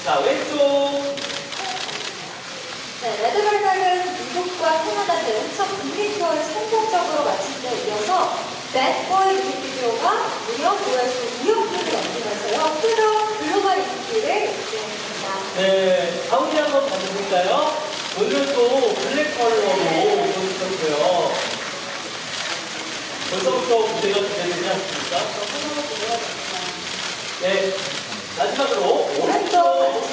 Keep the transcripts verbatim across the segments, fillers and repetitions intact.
자, 왼쪽. 네, 레드벨벳은 미국과 캐나다 등 첫 국내 투어를 성공적으로 마친 데 이어서 배드보이 뮤직비디오가 무려 조회수 이억 뷰를 넘기면서요. 뜨거운 글로벌 인기를 입증했습니다. 네, 가운데 한번 봐주실까요? 오늘은 또 블랙 컬러로 보여주셨고요. 벌써부터 무대가 기대되지 않습니까? 네, 마지막으로 오른쪽.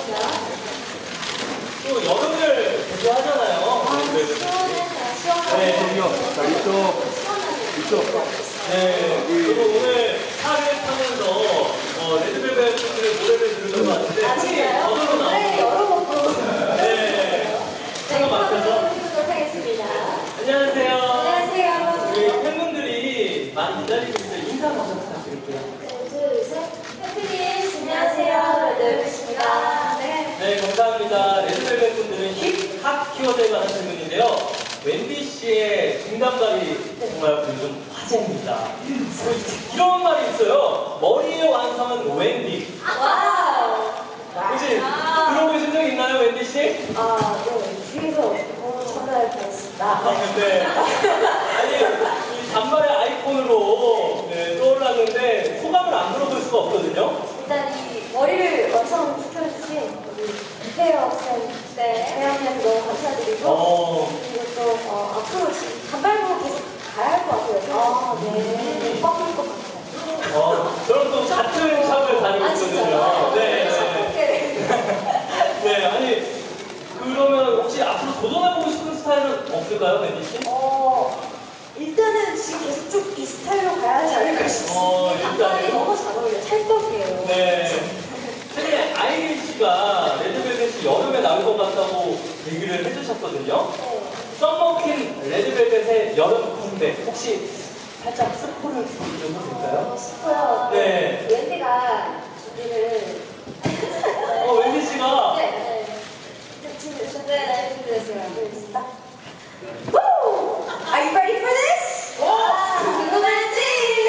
또 여름을 대비하잖아요. 아, 네, 시원하다, 시원하다. 네, 자, 이쪽. 이쪽. 네, 그리고 오늘 차를 타면서 어, 레드벨벳 분들의 노래를 들으러 왔는데 아, 진짜요? 저절로 네, 나오고 여러 번 보고. 네, 차가 막혀서 해보도록 하겠습니다. 안녕하세요. 안녕하세요. 우리 팬분들이 많이 기다리고 있어요. 인사 먼저 부탁드릴게요. 하나, 둘, 셋. 팬분님, 안녕하세요. 레드벨벳입니다. 네. 네, 감사합니다. 레드벨벳 분들은 힙합 키워드에 관한 질문인데요. 웬디 씨의 중단발이 정말 요즘 화제입니다. 이런 말이 있어요. 머리의 완성은 웬디. 와우. 혹시 아. 들어보신 적 있나요, 웬디 씨? 아, 네. 뒤에서 어, 전화를 받았습니다. 아, 네. 아니, 이 단발의 아이콘으로 네, 떠올랐는데 소감을 안 물어볼 수가 없거든요. 일단 이 머리를 완성시켜주신 우리 헤어 쌤, 네, 헤어님 너무 감사드리고 어, 그리고 또 어, 앞으로 지금 단발로 계속 가야 할 것 같아요. 아, 네. 꺾을 것 같아요. 어, 저랑 또 같은 샵을 다니고 아, 있거든요. 진짜요? 네. 네. 네, 아니, 그러면 혹시 앞으로 도전해보고 싶은 스타일은 없을까요, 웬디 씨? 어, 일단은 지금 계속 쭉 이 스타일로 가야 하지 않을까 싶습니다. 어, 단발이 일단은. 너무 잘 어울려요. 찰떡이에요. 네. 최근에 아이린 씨가 레드벨벳이 여름에 나올 것 같다고 얘기를 해주셨거든요. 네. 썸머킨 레드벨벳의 여름 공백 혹시 살짝 스포를 좀 해볼까요? 어, 싶고요. 네. 웬디가 준비를 어, 웬디 씨가 네, 네. 네, 준비되셨나요? 네, 준비됐어요. 준비됐습니다. Woo! Are you ready for this? 어? 아, 궁금하지?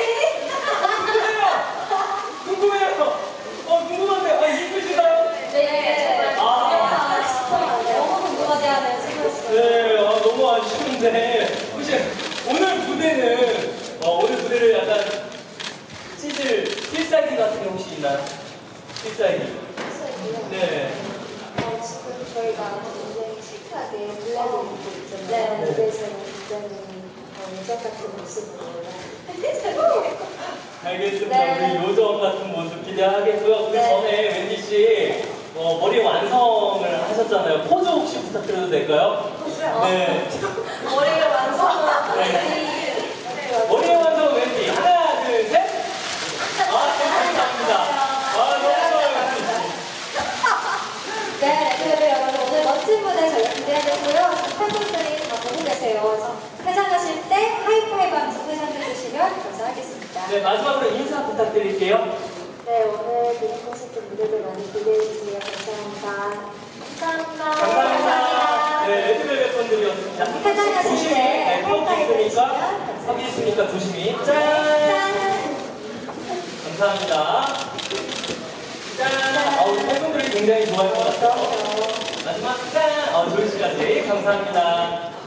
궁금해요! 궁금해요! 어, 궁금한데, 아, 이쁘시나요? 네, 아. 정말 너무 궁금하게 하는 생각이었어요. 네, 아, 너무 아쉬운데 혹시 오늘 무대는 어, 오늘 무대를 약간 찢을 필살기 같은 게 혹시 있나요? 필살기. 네. 어, 지금 저희가 굉장히 시크하게 블랙을 입고 있잖아요. 네, 무대에서는 굉장히 어, 예전 같은 모습으로. 알겠습니다. 네. 우리 요정 같은 모습 기대하겠고요. 그 네. 전에 웬디 씨 어, 머리 완성을 하셨잖아요. 포즈 혹시 부탁드려도 될까요? 네. 머리가 완성. 네. 머리 완성 웬디 하나, 둘, 셋. 아, 네, 감사합니다. 아, 너무 좋아요, 웬디 씨. 네, 그래도 여러분 오늘 멋진 무대 저희 기대하겠고요. 팬분들이 다 보고 계세요. 그래서 회장하실 때 하이파이브 하면서 회장해 주시면 감사하겠습니다. 네, 마지막으로 인사 부탁드릴게요. 네, 오늘 그린 콘서트 무대도 많이 기대해 주세요. 감사합니다. 감사합니다. 감사합니다. 네, 레드벨벳 분들이었습니다. 회장하실 조심히, 때 네, 턱 하이파이브 있으니까, 해주시면 턱 있으니까 조심히. 짠! 짠! 감사합니다. 짠! 어, 우리 팬분들이 굉장히 좋아할 것 같아요. 마지막 짠! 어, 조이 씨까지 감사합니다.